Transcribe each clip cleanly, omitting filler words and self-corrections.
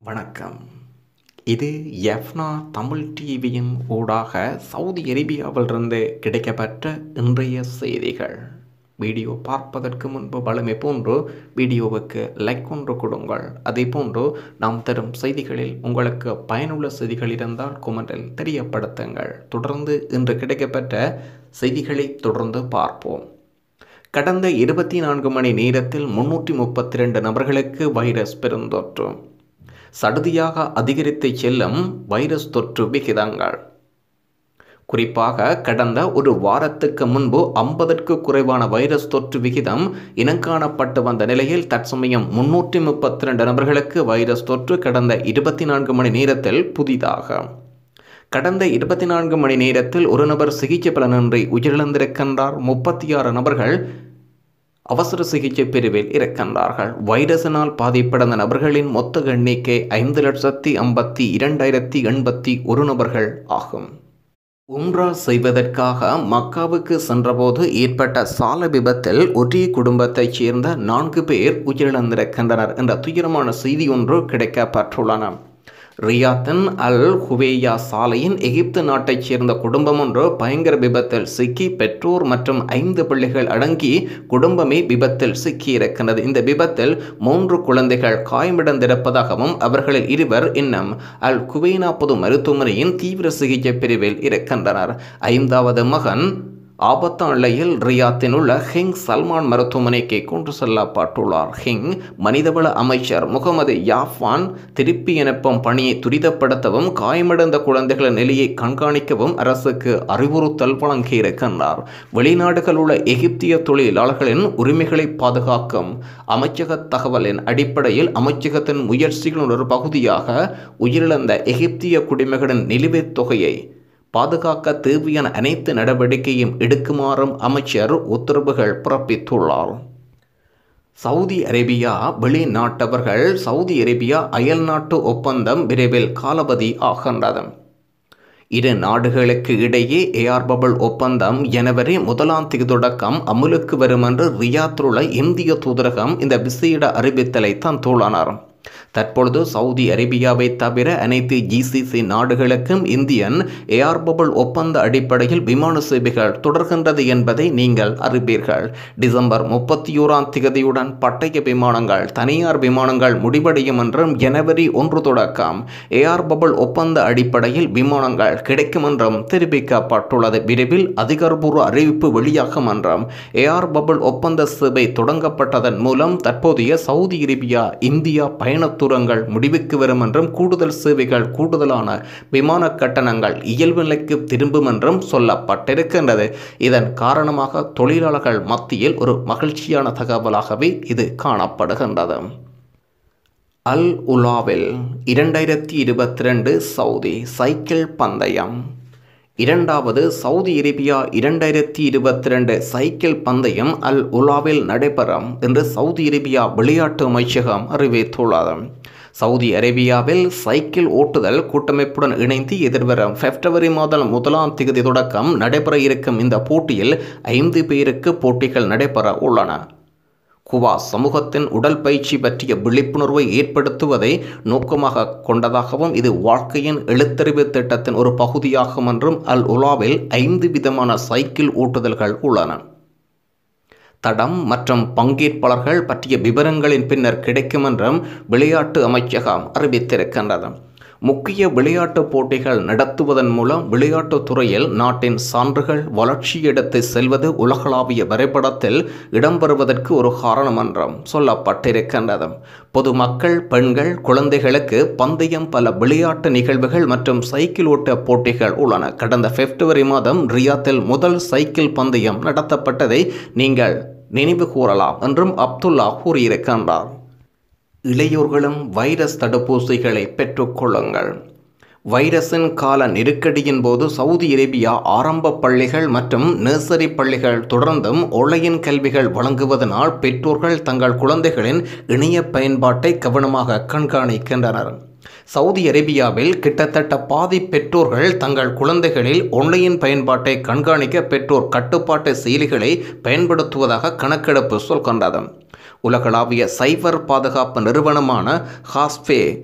வணக்கம். இது எஃப்னா தமிழ் டிவியின் ஊடாக சவுதி அரேபியாவிலிருந்து கிடைக்கப்பெற்ற இன்றைய செய்திகள். வீடியோ பார்ப்பதற்கு முன்பு வழமை போன்று வீடியோவுக்கு லைக் ஒன்று கொடுங்கள். அதே போன்று நாம் தரும் செய்திகளில் உங்களுக்கு பயனுள்ள செய்திகள் இருந்தால் கொமெண்டில் தெரியப்படுத்துங்கள். தொடர்ந்து இன்று கிடைக்கப்பெற்ற செய்திகளை தொடர்ந்து பார்ப்போம். கடந்த 24 மணி நேரத்தில் 332 நபர்களுக்கு வைரஸ் பெருந்தொற்று. சடுதியாக அதிகரித்து செல்லும் வைரஸ் தொற்று விகிதங்கள். குறிப்பாக கடந்த ஒரு வாரத்துக்கு முன்பு 50ற்கு குறைவான வைரஸ் தொற்று விகிதம் இனங்காணப்பட்டு வந்த நிலையில் தற்சமயம் 332 நபர்களுக்கு வைரஸ் தொற்று கடந்த 24 மணி நேரத்தில் புதிதாக. கடந்த 24 மணி நேரத்தில் ஒரு நபர் சிகிச்சை பலனின்றி உயிரிழந்திருக்கின்றார். 36 நபர்கள் அவசர சிகிச்சை பிரிவில் இருக்கின்றார்கள். வைரஸினால் பாதிப்படைந்த நபர்களின் மொத்த எண்ணிக்கை 5,52,081 நபர்கள் ஆகும். உம்ரா செய்வதற்காக மக்காவுக்கு சென்றபோது ஏற்பட்ட சாலை விபத்தில் ஒரே குடும்பத்தைச் சேர்ந்த 4 பேர் உயிரிழந்திருக்கின்றனர் என்ற துயரமான செய்தி ஒன்று கிடைக்கப்பெற்றுள்ளன. ரியாத்தின் அல் ஹுவேயா சாலையின் எகிப்து நாட்டைச் சேர்ந்த குடும்பம் ஒன்று பயங்கர விபத்தில் சிக்கி பெற்றோர் மற்றும் 5 பிள்ளைகள் அடங்கி குடும்பமே விபத்தில் சிக்கியிருக்கின்றது. இந்த விபத்தில் 3 குழந்தைகள் காயமடைந்திருப்பதாகவும் அவர்களில் 2 இன்னும் அல் குவைனா பொது மருத்துவமனையின் தீவிர சிகிச்சை பிரிவில் இருக்கின்றனர். 5வது மகன் ஆபத்தான நிலையில் ரியாத்தில் உள்ள ஹிங் சல்மான் மருத்துவமனைக்கு கொண்டு செல்லப்பட்டுள்ளார். ஹிங் மனிதவள அமைச்சர் முகமது யாஃபான் திருப்பி அனுப்பும் பணியை துரிதப்படுத்தவும் காயமடைந்த குழந்தைகளின் நிலையை கண்காணிக்கவும் அரசுக்கு அறிவுறுத்தல் வழங்கியிருக்கின்றார். வெளிநாடுகளில் உள்ள எகிப்திய தொழிலாளர்களின் உரிமைகளை பாதுகாக்கும் அமைச்சக தகவலின் அடிப்படையில் அமைச்சகத்தின் முயற்சிகளின் ஒரு பகுதியாக உயிரிழந்த எகிப்திய குடிமகனின் நிலுவைத் தொகையை பாதுகாக்க தேவையான அனைத்து நடவடிக்கையும் எடுக்குமாறும் அமைச்சர் உத்தரவுகள் பிறப்பித்துள்ளார். சவுதி அரேபியா வெளிநாட்டவர்கள் சவுதி அரேபியா அயல்நாட்டு ஒப்பந்தம் விரைவில் காலாவதி ஆகின்றது. 2 நாடுகளுக்கு இடையே ஏர் பபுள் ஒப்பந்தம் ஜனவரி 1 தொடக்கம் அமுலுக்கு வரும் என்று ரியாத்தில் உள்ள இந்திய தூதரகம் இந்த விசேட அறிவித்தலை தந்துள்ளனர். தற்பொழுது சவுதி அரேபியாவை தவிர அனைத்து ஜிசிசி நாடுகளுக்கும் இந்தியன் ஏர் பபுள் ஒப்பந்த அடிப்படையில் விமான சேவைகள் தொடர்கின்றது என்பதை நீங்கள் அறிவீர்கள். டிசம்பர் 31 பட்டய விமானங்கள் தனியார் விமானங்கள் முடிவடையும் என்றும் ஜனவரி 1 தொடக்கம் ஏர் பபுள் ஒப்பந்த அடிப்படையில் விமானங்கள் கிடைக்கும் என்றும் தெரிவிக்கப்பட்டுள்ளது. விரைவில் அதிகாரப்பூர்வ அறிவிப்பு வெளியாகும் என்றும் ஏர் பபுள் ஒப்பந்த சேவை தொடங்கப்பட்டதன் மூலம் தற்போதைய சவுதி அரேபியா இந்தியா பயணத்தூரங்கள் முடிவுக்கு வரும் என்றும் கூடுதல் சேவைகள் கூடுதலான விமான கட்டணங்கள் இயல்பு நிலைக்கு திரும்பும் என்றும் சொல்லப்பட்டிருக்கின்றது. இதன் காரணமாக தொழிலாளர்கள் மத்தியில் ஒரு மகிழ்ச்சியான தகவலாகவே இது காணப்படுகின்றது. அல் உலாவில் 2022 சவுதி சைக்கிள் பந்தயம். 2வது சவுதி அரேபியா 2022 சைக்கிள் பந்தயம் அல் உலாவில் நடைபெறும் என்று சவுதி அரேபியா விளையாட்டு அமைச்சகம் அறிவித்துள்ளது. சவுதி அரேபியாவில் சைக்கிள் ஓட்டுதல் கூட்டமைப்புடன் இணைந்து எதிர்வரும் பிப்ரவரி 1 தொடக்கம் நடைபெற இருக்கும் இந்த போட்டியில் 5 பேருக்கு போட்டிகள் நடைபெற உள்ளன. குவா சமூகத்தின் உடல் பயிற்சி பற்றிய விழிப்புணர்வை ஏற்படுத்துவதை நோக்கமாக கொண்டதாகவும் இது வாழ்க்கையின் எழுத்தறிவு திட்டத்தின் ஒரு பகுதியாகும் என்றும் அல் உலாவில் 5 விதமான சைக்கிள் ஓட்டுதல்கள் உள்ளன. தடம் மற்றும் பங்கேற்பாளர்கள் பற்றிய விவரங்களின் பின்னர் கிடைக்கும் என்றும் விளையாட்டு அமைச்சகம் அறிவித்திருக்கின்றது. முக்கிய விளையாட்டுப் போட்டிகள் நடத்துவதன் மூலம் விளையாட்டுத் துறையில் நாட்டின் சான்றுகள் வளர்ச்சியெடுத்து செல்வது உலகளாவிய வரைபடத்தில் இடம்பெறுவதற்கு ஒரு காரணம் என்றும் சொல்லப்பட்டிருக்கின்றது. பொதுமக்கள் பெண்கள் குழந்தைகளுக்கு பந்தயம் பல விளையாட்டு நிகழ்வுகள் மற்றும் சைக்கிள் ஓட்ட போட்டிகள் உள்ளன. கடந்த பிப்ரவரி ரியாத்தில் முதல் சைக்கிள் பந்தயம் நடத்தப்பட்டதை நீங்கள் நினைவு கூறலாம் என்றும் அப்துல்லா கூறியிருக்கின்றார். இளையோர்களும் வைரஸ் தடுப்பூசிகளை பெற்றுக்கொள்ளுங்கள். வைரஸின் கால நெருக்கடியின் போது சவுதி அரேபியா ஆரம்ப பள்ளிகள் மற்றும் நர்சரி பள்ளிகள் தொடர்ந்தும் ஆன்லைன் கல்விகள் வழங்குவதனால் பெற்றோர்கள் தங்கள் குழந்தைகளின் இணைய பயன்பாட்டை கவனமாக கண்காணிக்கின்றனர். சவுதி அரேபியாவில் கிட்டத்தட்ட பாதி பெற்றோர்கள் தங்கள் குழந்தைகளில் ஆன்லைன் பயன்பாட்டை கண்காணிக்க பெற்றோர் கட்டுப்பாட்டு செயலிகளை பயன்படுத்துவதாக கணக்கெடுப்பு சொல்கின்றது. உலகளாவிய சைபர் பாதுகாப்பு நிறுவனமான ஹாஸ்பே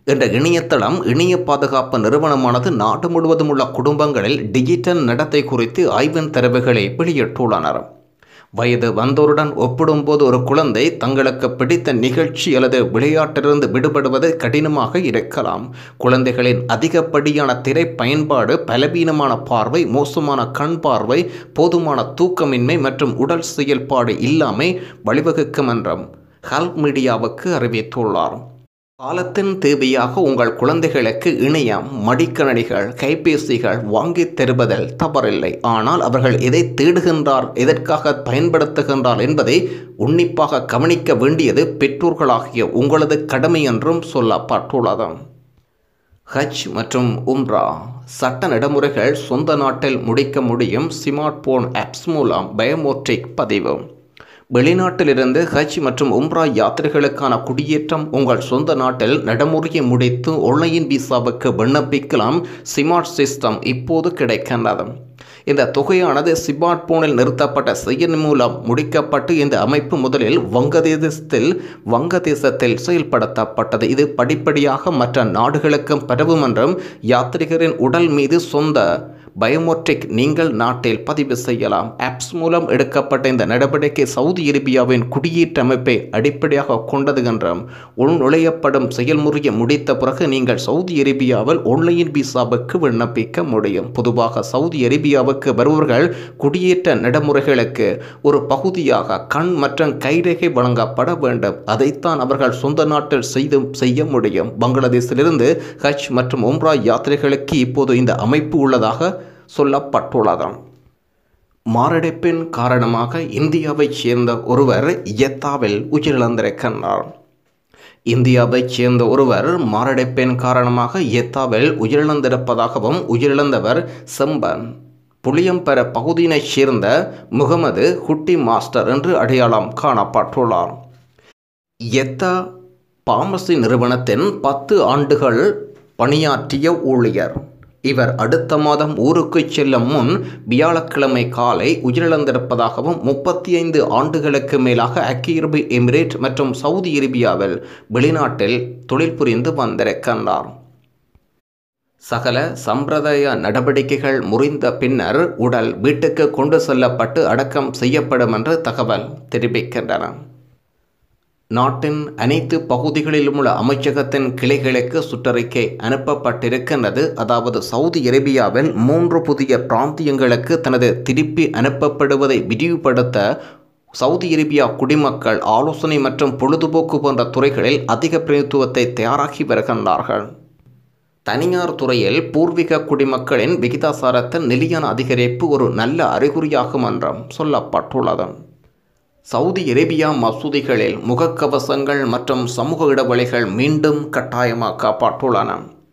என்ற இணையதளம் இணைய பாதுகாப்பு நிறுவனமானது நாடு முழுவதும் உள்ள குடும்பங்களில் டிஜிட்டல் நடத்தை குறித்து ஆய்வின் தரவுகளை வெளியிட்டுள்ளனர். வயது வந்தோருடன் ஒப்பிடும்போது ஒரு குழந்தை தங்களுக்கு பிடித்த நிகழ்ச்சி அல்லது விளையாட்டிலிருந்து விடுபடுவது கடினமாக இருக்கலாம். குழந்தைகளின் அதிகப்படியான திரை பயன்பாடு, பலவீனமான பார்வை, மோசமான கண் பார்வை, போதுமான தூக்கமின்மை மற்றும் உடல் செயல்பாடு இல்லாமை வழிவகுக்கும் என்றும் ஹெல்ப் மீடியாவுக்கு அறிவித்துள்ளார். காலத்தின் தேவையாக உங்கள் குழந்தைகளுக்கு இணையம், மடிக்கணினிகள், கைபேசிகள் வாங்கித் தருவதில் தவறில்லை. ஆனால் அவர்கள் எதை தேடுகின்றார், எதற்காக பயன்படுத்துகின்றார் என்பதை உன்னிப்பாக கவனிக்க வேண்டியது பெற்றோர்களாகிய உங்களது கடமை என்றும் சொல்லப்பட்டுள்ளது. ஹஜ் மற்றும் உம்ரா சட்ட நடைமுறைகள் சொந்த நாட்டில் முடிக்க முடியும். ஸ்மார்ட் போன் ஆப்ஸ் மூலம் பயோமெட்ரிக் பதிவு. வெளிநாட்டிலிருந்து ஹஜ் மற்றும் உம்ரா யாத்திரைகளுக்கான குடியேற்றம் உங்கள் சொந்த நாட்டில் நடைமுறையை முடித்து ஆன்லைன் விசாவுக்கு விண்ணப்பிக்கலாம். ஸ்மார்ட் சிஸ்டம் இப்போது கிடைக்கின்றது. இந்த தொகையானது ஸ்மார்ட் போனில் நிறுத்தப்பட்ட செயல் மூலம் முடிக்கப்பட்டு இந்த அமைப்பு முதலில் வங்கதேசத்தில் செயல்படுத்தப்பட்டது. இது படிப்படியாக மற்ற நாடுகளுக்கும் பரவும் என்றும் யாத்ரீகரின் உடல் மீது சொந்த பயோமெட்ரிக் நீங்கள் நாட்டில் பதிவு செய்யலாம். ஆப்ஸ் மூலம் எடுக்கப்பட்ட இந்த நடவடிக்கை சவுதி அரேபியாவின் குடியேற்ற அமைப்பை அடிப்படையாக கொண்டது என்றும் உள்நுழையப்படும் செயல்முறையை முடித்த பிறகு நீங்கள் சவுதி அரேபியாவில் ஆன்லைன் விசாவுக்கு விண்ணப்பிக்க முடியும். பொதுவாக சவுதி அரேபியாவுக்கு வருபவர்கள் குடியேற்ற நடைமுறைகளுக்கு ஒரு பகுதியாக கண் மற்றும் கைரேகை வழங்கப்பட வேண்டும். அதைத்தான் அவர்கள் சொந்த நாட்டில் செய்ய முடியும். பங்களாதேஷிலிருந்து ஹஜ் மற்றும் உம்ரா யாத்திரைகளுக்கு இப்போது இந்த அமைப்பு உள்ளதாக சொல்லப்பட்டுள்ளது. மாரடைப்பின் காரணமாக இந்தியாவைச் சேர்ந்த ஒருவர் யத்தாவில் உயிரிழந்திருக்கின்றார். இந்தியாவைச் சேர்ந்த ஒருவர் மாரடைப்பின் காரணமாக யத்தாவில் உயிரிழந்திருப்பதாகவும் உயிரிழந்தவர் செம்பன் புளியம்பர பகுதியினைச் சேர்ந்த முகமது குட்டி மாஸ்டர் என்று அடையாளம் காணப்பட்டுள்ளார். யத்தா பார்மசி நிறுவனத்தின் 10 ஆண்டுகள் பணியாற்றிய ஊழியர். இவர் அடுத்த மாதம் ஊருக்கு செல்லும் முன் வியாழக்கிழமை காலை உயிரிழந்திருப்பதாகவும் 35 ஆண்டுகளுக்கு மேலாக ஐக்கிய அரபு எமிரேட் மற்றும் சவுதி அரேபியாவில் வெளிநாட்டில் தொழில் புரிந்து வந்திருக்கின்றார். சகல சம்பிரதாய நடவடிக்கைகள் முறிந்த பின்னர் உடல் வீட்டுக்கு கொண்டு செல்லப்பட்டு அடக்கம் செய்யப்படும் என்று தகவல் தெரிவிக்கின்றன. நாட்டின் அனைத்து பகுதிகளிலும் உள்ள அமைச்சகத்தின் கிளைகளுக்கு சுற்றறிக்கை அனுப்பப்பட்டிருக்கின்றது. அதாவது சவுதி அரேபியாவில் 3 புதிய பிராந்தியங்களுக்கு தனது திருப்பி அனுப்பப்படுவதை விரிவுபடுத்த சவுதி அரேபியா குடிமக்கள் ஆலோசனை மற்றும் பொழுதுபோக்கு போன்ற துறைகளில் அதிக பிரதித்துவத்தை தயாராகி வருகின்றார்கள். தனியார் துறையில் பூர்வீக குடிமக்களின் விகிதாசாரத்தில் நிலையான அதிகரிப்பு ஒரு நல்ல அறிகுறியாகும் என்றும் சொல்லப்பட்டுள்ளது. சவுதி அரேபியா மசூதிகளில் முகக்கவசங்கள் மற்றும் சமூக இடைவெளிகள் மீண்டும் கட்டாயமாக்கப்பட்டுள்ளன.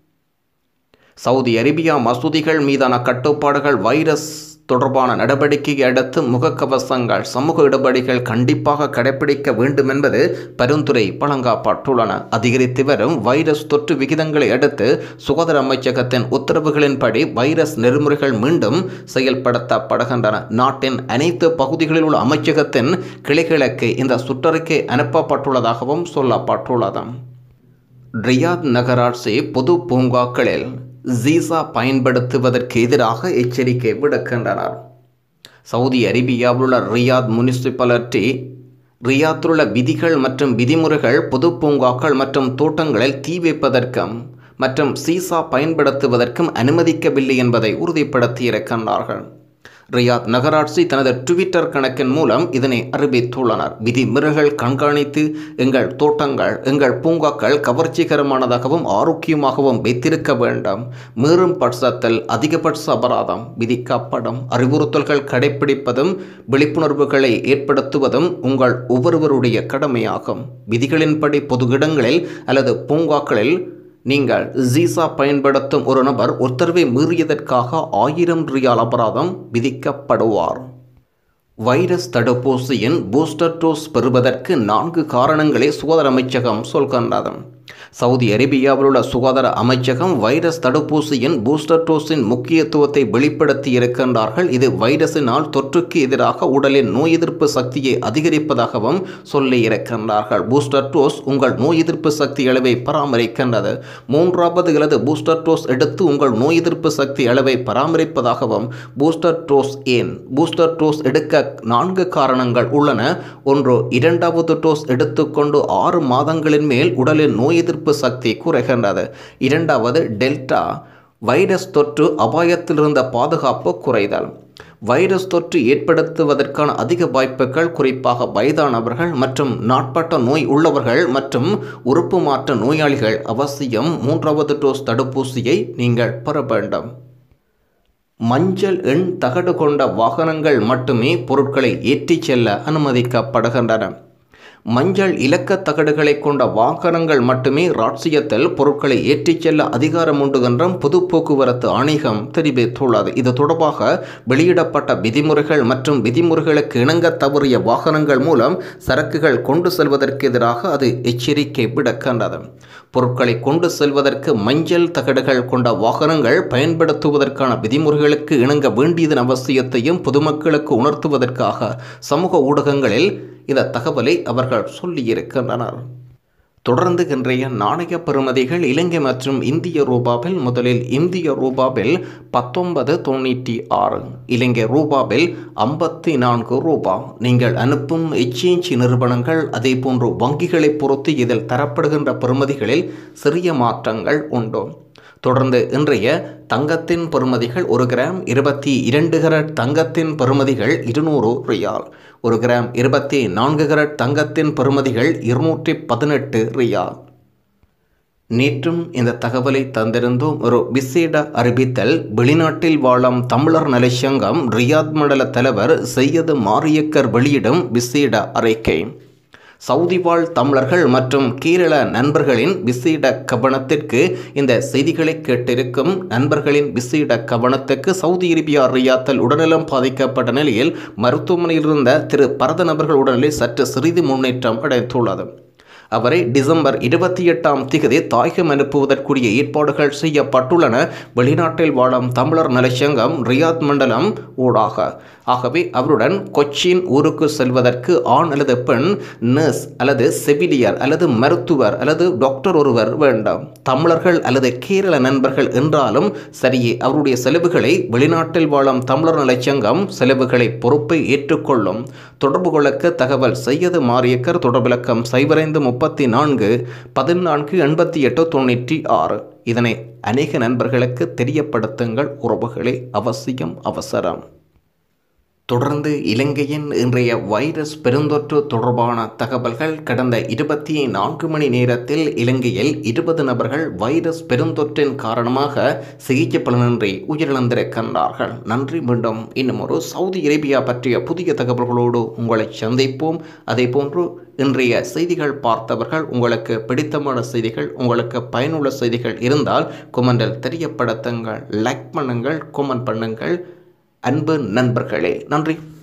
சவுதி அரேபியா மசூதிகள் மீதான கட்டுப்பாடுகள் வைரஸ் தொடர்பான நடவடிக்கையை அடுத்து முகக்கவசங்கள், சமூக இடைவெளிகள் கண்டிப்பாக கடைபிடிக்க வேண்டும் என்பது பரிந்துரை வழங்கப்பட்டுள்ளன. அதிகரித்து வரும் வைரஸ் தொற்று விகிதங்களை அடுத்து சுகாதார அமைச்சகத்தின் உத்தரவுகளின்படி வைரஸ் நெறிமுறைகள் மீண்டும் செயல்படுத்தப்படுகின்றன. நாட்டின் அனைத்து பகுதிகளில் உள்ள அமைச்சகத்தின் கிளைகளுக்கு இந்த சுற்றறிக்கை அனுப்பப்பட்டுள்ளதாகவும் சொல்லப்பட்டுள்ளது. ரியாத் நகராட்சி பொது பூங்காக்களில் ஜீசா பயன்படுத்துவதற்கு எதிராக எச்சரிக்கை விடுக்கின்றனர். சவுதி அரேபியாவில் உள்ள ரியாத் முனிசிபாலிட்டி ரியாத்துள்ள விதிகள் மற்றும் விதிமுறைகள் பொது பூங்காக்கள் மற்றும் தோட்டங்களில் தீ வைப்பதற்கும் மற்றும் சீசா பயன்படுத்துவதற்கும் அனுமதிக்கவில்லை என்பதை உறுதிப்படுத்தியிருக்கின்றார்கள். ரியாத் நகராட்சி தனது ட்விட்டர் கணக்கின் மூலம் இதனை அறிவித்துள்ளனர். விதிமீறல்கள் கண்காணித்து எங்கள் தோட்டங்கள், எங்கள் பூங்காக்கள் கவர்ச்சிகரமானதாகவும் ஆரோக்கியமாகவும் வைத்திருக்க வேண்டும். மீறும் பட்சத்தில் அதிகபட்ச அபராதம் விதிக்கப்படும். அறிவுறுத்தல்கள் கடைபிடிப்பதும் விழிப்புணர்வுகளை ஏற்படுத்துவதும் உங்கள் ஒவ்வொருவருடைய கடமையாகும். விதிகளின்படி பொது இடங்களில் அல்லது பூங்காக்களில் நீங்கள் ஜீசா பயன்படுத்தும் ஒரு நபர் உத்தரவை மீறியதற்காக 1000 ரியால் அபராதம் விதிக்கப்படுவார். வைரஸ் தடுப்பூசியின் பூஸ்டர் டோஸ் பெறுவதற்கு 4 காரணங்களை சுகாதார அமைச்சகம் சொல்கின்றது. சவுதி அரேபியாவில் உள்ள சுகாதார அமைச்சகம் வைரஸ் தடுப்பூசியின் பூஸ்டர் டோஸின் முக்கியத்துவத்தை வெளிப்படுத்தி இருக்கின்றார்கள். இது வைரஸினால் தொற்றுக்கு எதிராக உடலின் நோய் எதிர்ப்பு சக்தியை அதிகரிப்பதாகவும் சொல்லி இருக்கின்றார்கள். பூஸ்டர் டோஸ் உங்கள் நோய் எதிர்ப்பு சக்தி அளவை பராமரிக்கின்றது. 3வது அல்லது பூஸ்டர் டோஸ் எடுத்து உங்கள் நோய் எதிர்ப்பு சக்தி அளவை பராமரிப்பதாகவும் பூஸ்டர் டோஸ் ஏன் பூஸ்டர் டோஸ் எடுக்க 4 காரணங்கள் உள்ளன. 1. 2வது டோஸ் எடுத்துக்கொண்டு 6 மாதங்களின் மேல் உடலின் நோய் எதிர்ப்பு சக்தி குறைகின்றது. 2வது டெல்டா வைரஸ் தொற்று அபாயத்திலிருந்த பாதுகாப்பு குறைதல். வைரஸ் தொற்று ஏற்படுத்துவதற்கான அதிக வாய்ப்புகள் குறிப்பாக வயதானவர்கள் மற்றும் நாட்பட்ட நோய் உள்ளவர்கள் மற்றும் உறுப்பு மாற்ற நோயாளிகள். அவசியம் 3வது டோஸ் தடுப்பூசியை நீங்கள் பெற வேண்டும். மஞ்சள் எண் தகடு கொண்ட வாகனங்கள் மட்டுமே பொருட்களை ஏற்றிச் செல்ல அனுமதிக்கப்படுகின்றன. மஞ்சள் இலக்க தகடுகளை கொண்ட வாகனங்கள் மட்டுமே ராட்சியத்தில் பொருட்களை ஏற்றிச் செல்ல அதிகாரம் உண்டு என்றும் பொது போக்குவரத்து ஆணையம் தெரிவித்துள்ளது. இது தொடர்பாக வெளியிடப்பட்ட விதிமுறைகள் மற்றும் விதிமுறைகளுக்கு இணங்க தவறிய வாகனங்கள் மூலம் சரக்குகள் கொண்டு செல்வதற்கு எதிராக அது எச்சரிக்கை விடுக்கின்றது. பொருட்களை கொண்டு செல்வதற்கு மஞ்சள் தகடுகள் கொண்ட வாகனங்கள் பயன்படுத்துவதற்கான விதிமுறைகளுக்கு இணங்க வேண்டியதன் அவசியத்தையும் பொதுமக்களுக்கு உணர்த்துவதற்காக சமூக ஊடகங்களில் இந்த தகவலை அவர்கள் சொல்லியிருக்கின்றனர். தொடர்ந்து இன்றைய நாணய பெறுமதிகள் இலங்கை மற்றும் இந்திய ரூபாவில் முதலில் இந்திய ரூபாவில் 19.96, இலங்கை ரூபாவில் 54 ரூபா. நீங்கள் அனுப்பும் எக்ஸ்சேஞ்ச் நிறுவனங்கள் அதே போன்று வங்கிகளை பொறுத்து இதில் தரப்படுகின்ற பெறுமதிகளில் சிறிய மாற்றங்கள் உண்டு. தொடர்ந்து இன்றைய தங்கத்தின் பெறுமதிகள் 1 கிராம் 22 கரட் தங்கத்தின் பெறுமதிகள் 200 ரியால். 1 கிராம் 24 கரட் தங்கத்தின் பெறுமதிகள் 218 ரியால். நேற்றும் இந்த தகவலை தந்திருந்தோம். ஒரு விசேட அறிவித்தல். வெளிநாட்டில் வாழும் தமிழர் நலச்சங்கம் ரியாத் மண்டல தலைவர் சையது மாரியக்கர் வெளியிடும் விசேட அறிக்கை. சவுதி வாழ் தமிழர்கள் மற்றும் கேரள நண்பர்களின் விசேட கவனத்திற்கு இந்த செய்திகளை கேட்டிருக்கும் நண்பர்களின் விசேட கவனத்துக்கு சவுதி அரேபியா ரியாத்தில் உடல்நலம் பாதிக்கப்பட்ட நிலையில் மருத்துவமனையில் இருந்த திரு பரதன் அவர்கள் உடல்நிலை சற்று சிறிது முன்னேற்றம் அடைந்துள்ளது. அவரை டிசம்பர் 28ஆம் தேதி தாயகம் அனுப்புவதற்குரிய ஏற்பாடுகள் செய்யப்பட்டுள்ளன. வெளிநாட்டில் வாழும் தமிழர் நலச்சங்கம் ரியாத் மண்டலம் ஊடாக. ஆகவே அவருடன் கொச்சின் ஊருக்கு செல்வதற்கு ஆண் அல்லது பெண் நர்ஸ் அல்லது செவிலியர் அல்லது மருத்துவர் அல்லது டாக்டர் ஒருவர் வேண்டாம். தமிழர்கள் அல்லது கேரள நண்பர்கள் என்றாலும் சரியே அவருடைய செலவுகளை வெளிநாட்டில் வாழும் தமிழர் நலச்சங்கம் செலவுகளை பொறுப்பை ஏற்றுக்கொள்ளும். தொடர்பு கொள்ளக்க தகவல் சையது மாரியக்கர். தொடர்பிலக்கம் 0534 14 88 96. இதனை அநேக நண்பர்களுக்கு தெரியப்படுத்துங்கள் உறவுகளே, அவசியம் அவசரம். தொடர்ந்து இலங்கையின் இன்றைய வைரஸ் பெருந்தொற்று தொடர்பான தகவல்கள். கடந்த 24 மணி நேரத்தில் இலங்கையில் 20 நபர்கள் வைரஸ் பெருந்தொற்றின் காரணமாக சிகிச்சை பலனின்றி உயிரிழந்திருக்கின்றார்கள். நன்றி. மீண்டும் இன்னும் ஒரு சவுதி அரேபியா பற்றிய புதிய தகவல்களோடு உங்களை சந்திப்போம். அதே போன்று இன்றைய செய்திகள் பார்த்தவர்கள், உங்களுக்கு பிடித்தமான செய்திகள், உங்களுக்கு பயனுள்ள செய்திகள் இருந்தால் கொமெண்டில் தெரியப்படுத்துங்கள், லைக் பண்ணுங்கள், கொமெண்ட் பண்ணுங்கள். அன்பு நண்பர்களே, நன்றி.